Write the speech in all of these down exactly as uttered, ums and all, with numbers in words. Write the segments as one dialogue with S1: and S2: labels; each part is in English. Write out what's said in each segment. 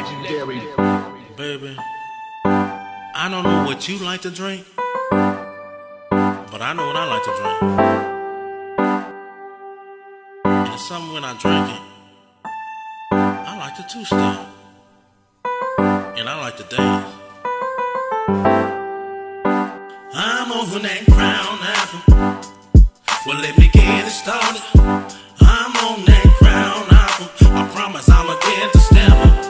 S1: legendary.
S2: Baby, I don't know what you like to drink, but I know what I like to drink. And something when I drink it, I like to two-step, and I like to dance. I'm on that crown apple. Well, let me get it started. I'm on that crown apple. I promise I'ma get to step it.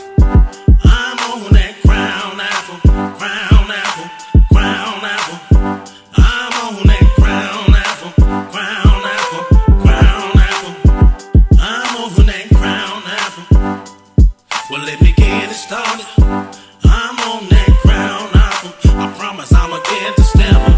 S2: I'm on that crown apple, crown apple, crown apple. I'm on that crown apple, crown apple, crown apple. I'm on that crown apple. Well, let me get it started. I'm on that crown apple. I promise I'ma get to step it.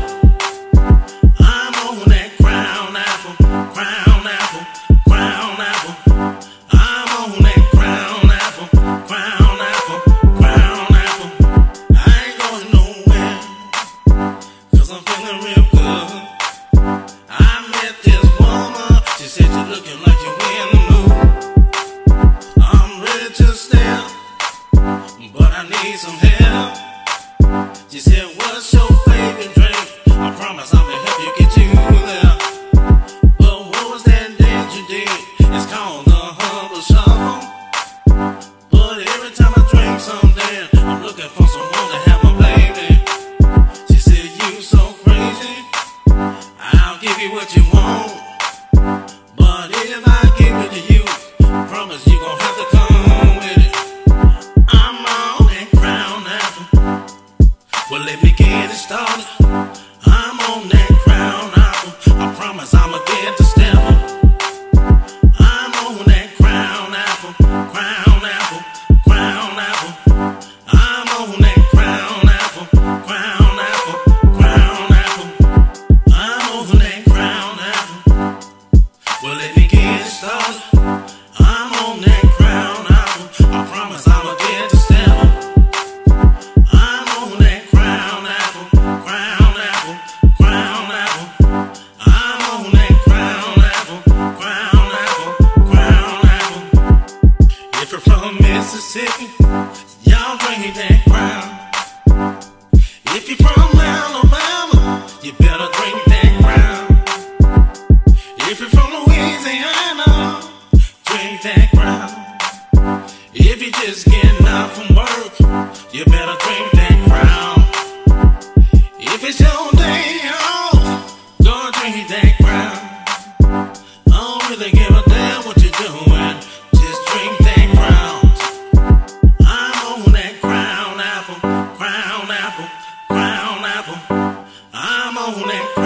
S2: I'm on that crown apple, crown apple, crown apple. I'm on that crown apple, crown apple, crown apple. I ain't going nowhere, cause I'm feeling real good. I met this woman, she said you're looking like you're in the mood. I'm ready to step, but I need some help. She said, what's your favorite drink? I promise I'ma help you get you there. But what was that dance you did? It's called the Humble Shuffle. But every time I drink something, I'm looking for someone to have my baby. She said, you so crazy, I'll give you what you want. But if I give it to you, I promise you gon' have to come with it. I'm on that crown apple. Well, let me get it started. I'm on that crown apple. I promise I'ma get to step it. I'm on that crown apple, crown apple, crown apple. I'm on that crown apple, crown apple, crown apple. I'm on that crown apple. Well, let me get it started. I'm on that crown apple. I promise I'ma get to step it. I'm on that crown apple, crown apple, crown apple. I'm on that crown apple, crown apple, crown apple. If you're from Mississippi, y'all drink that crown. If you're from Alabama, you better drink that crown. If you're from Louisiana, drink that crown. If you're just getting out from work, you better drink that crown. If it's your day off, go drink that crown. I don't really give a damn what you're doing, just drink that crown. I'm on that crown apple, crown apple, crown apple. I'm on that crown